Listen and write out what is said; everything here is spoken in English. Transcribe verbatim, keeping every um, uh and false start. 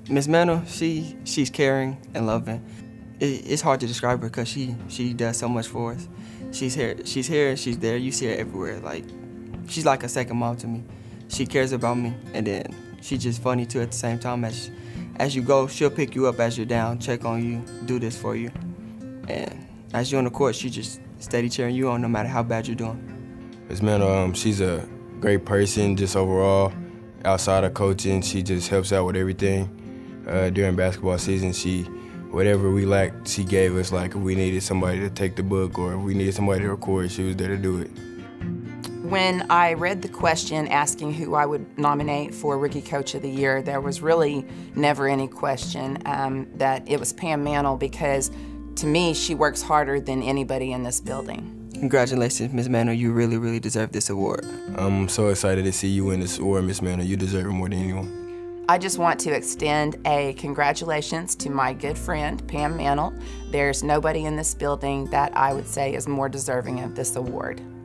Miss Mantle, she she's caring and loving. It, it's hard to describe her because she she does so much for us. She's here, she's here, she's there. You see her everywhere. Like, she's like a second mom to me. She cares about me, and then she's just funny too at the same time. As as you go, she'll pick you up as you're down, check on you, do this for you, and as you're on the court, she just steady cheering you on no matter how bad you're doing. Miss Mantle, um, she's a great person just overall. Outside of coaching, she just helps out with everything. Uh, during basketball season, she, whatever we lacked, she gave us. Like if we needed somebody to take the book or if we needed somebody to record, she was there to do it. When I read the question asking who I would nominate for Rookie Coach of the Year, there was really never any question um, that it was Pam Mantle, because to me, she works harder than anybody in this building. Congratulations, Miss Mantle. You really, really deserve this award. I'm so excited to see you win this award, Miss Mantle. You deserve it more than anyone. I just want to extend a congratulations to my good friend, Pam Mantle. There's nobody in this building that I would say is more deserving of this award.